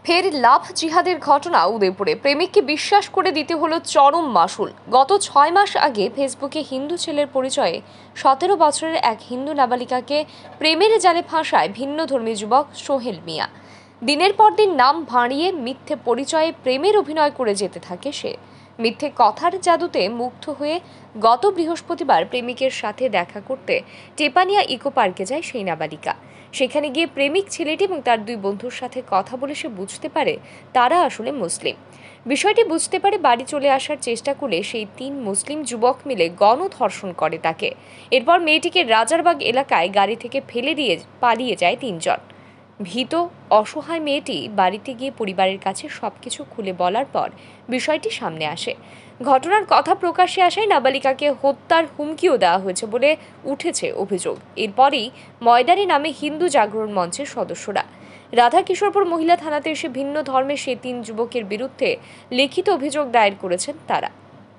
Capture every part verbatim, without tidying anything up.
ফের লাভ জিহাদের ঘটনা উদয়পুরে। প্রেমিককে বিশ্বাস করে দিতে হলো চরম মাসুল। গত ছয় মাস আগে ফেসবুকে হিন্দু ছেলের পরিচয়ে সতেরো বছরের এক হিন্দু নাবালিকাকে প্রেমের জালে ফাঁসায় ভিন্ন ধর্মী যুবক সোহেল মিয়া। দিনের পর দিন নাম ভাঁড়িয়ে মিথ্যে পরিচয়ে প্রেমের অভিনয় করে যেতে থাকে সে। মিথ্যে কথার জাদুতে মুগ্ধ হয়ে গত বৃহস্পতিবার প্রেমিকের সাথে দেখা করতে টেপানিয়া ইকো পার্কে যায় সেই নাবালিকা। সেখানে গিয়ে প্রেমিক ছেলেটি এবং তার দুই বন্ধুর সাথে কথা বলে সে বুঝতে পারে তারা আসলে মুসলিম। বিষয়টি বুঝতে পারে বাড়ি চলে আসার চেষ্টা করলে সেই তিন মুসলিম যুবক মিলে গণধর্ষণ করে তাকে। এরপর মেয়েটিকে রাজারবাগ এলাকায় গাড়ি থেকে ফেলে দিয়ে পালিয়ে যায় তিনজন। ভীত অসহায় মেয়েটি বাড়িতে গিয়ে পরিবারের কাছে সবকিছু খুলে বলার পর বিষয়টি সামনে আসে। ঘটনার কথা প্রকাশ্যে আসায় নাবালিকাকে হত্যার হুমকিও দেওয়া হয়েছে বলে উঠেছে অভিযোগ। এরপরই ময়দানে নামে হিন্দু জাগরণ মঞ্চের সদস্যরা। রাধাকিশোরপুর মহিলা থানাতে এসে ভিন্ন ধর্মের সে তিন যুবকের বিরুদ্ধে লিখিত অভিযোগ দায়ের করেছেন তারা।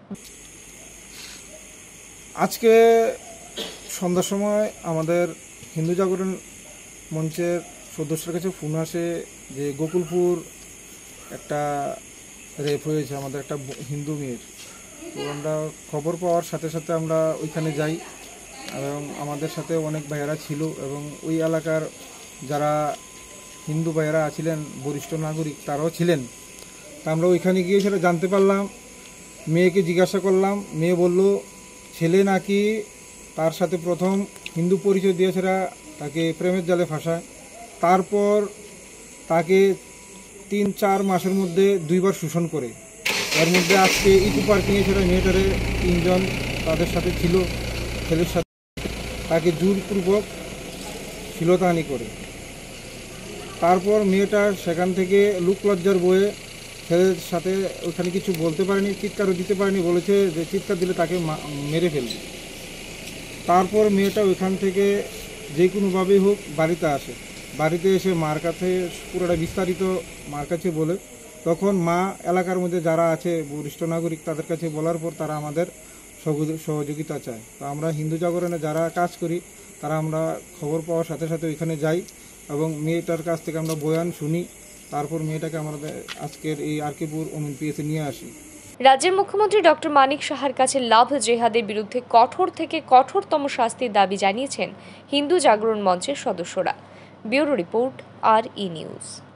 আজকে সন্ধ্যার সময় আমাদের হিন্দু জাগরণ মঞ্চের সদস্যের কাছে ফোন আসে যে গোকুলপুর একটা রেপ হয়েছে আমাদের একটা হিন্দু মেয়ের। তো আমরা খবর পাওয়ার সাথে সাথে আমরা ওইখানে যাই এবং আমাদের সাথে অনেক ভাইয়েরা ছিল এবং ওই এলাকার যারা হিন্দু ভাইয়েরা ছিলেন বরিষ্ঠ নাগরিক তারাও ছিলেন। তা আমরা ওইখানে গিয়ে সেটা জানতে পারলাম। মেয়েকে জিজ্ঞাসা করলাম, মেয়ে বলল ছেলে নাকি তার সাথে প্রথম হিন্দু পরিচয় দিয়ে সেটা তাকে প্রেমের জালে ফাঁসায়। তারপর তাকে তিন চার মাসের মধ্যে দুইবার শোষণ করে। এর মধ্যে আজকে ইকো পার্কিংয়ে সেটা মেয়েটারে তিনজন তাদের সাথে ছিল, ছেলের সাথে তাকে জোরপূর্বক শ্লীলতাহানি করে। তারপর মেয়েটা সেখান থেকে লোকলজ্জার বয়ে ছেলের সাথে ওখানে কিছু বলতে পারেনি, চিৎকারও দিতে পারেনি, বলেছে যে চিৎকার দিলে তাকে মেরে ফেলবে। তারপর মেয়েটা ওইখান থেকে যে কোনোভাবেই হোক বাড়িতে আসে। বাড়িতে এসে মার কাছে পুরোটা বিস্তারিত মার কাছে বলে, তখন মা এলাকার মধ্যে যারা আছে বরিষ্ঠ নাগরিক তাদের কাছে বলার পর তারা আমাদের সহযোগিতা চায়। তো আমরা হিন্দু জাগরণে যারা কাজ করি তারা আমরা খবর পাওয়ার সাথে সাথে ওইখানে যাই এবং মেয়েটার কাছ থেকে আমরা বয়ান শুনি। তারপর মেয়েটাকে আমাদের আজকের এই আরকিপুর ওমেন পিএসে নিয়ে আসি। রাজ্যের মুখ্যমন্ত্রী ডক্টর মানিক সাহার কাছে লাভ জেহাদের বিরুদ্ধে কঠোর থেকে কঠোরতম শাস্তির দাবি জানিয়েছেন হিন্দু জাগরণ মঞ্চের সদস্যরা। ব্যুরো রিপোর্ট, আর ই নিউজ।